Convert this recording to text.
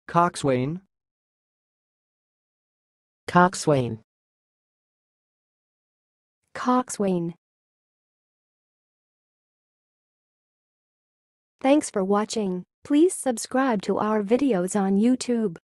coxwain, coxwain, coxwain. Thanks for watching. Please subscribe to our videos on YouTube.